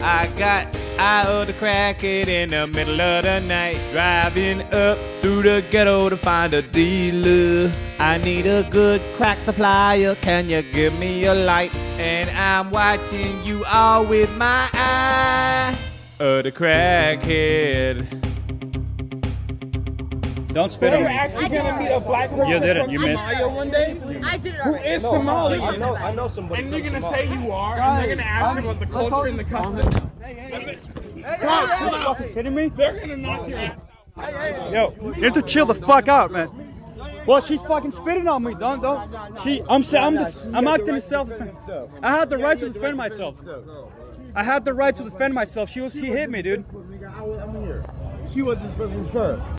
I got eye of the crackhead in the middle of the night, driving up through the ghetto to find a dealer. I need a good crack supplier, can you give me a light? And I'm watching you all with my eye of the crackhead. Don't spit on me. You're actually gonna meet a black person You did it. from You missed. Somalia one day? I did it Who already. is Somali? I know somebody. And you're gonna say you are, and they're gonna ask you about the culture and the customs. Bro, you fucking kidding me? They're gonna knock your ass out. Yo, you have to chill the fuck out, man. Well, she's fucking spitting on me. Don't. I'm acting in self-defense. I had the right to defend myself. I had the right to defend myself. She hit me, dude. She wasn't sure.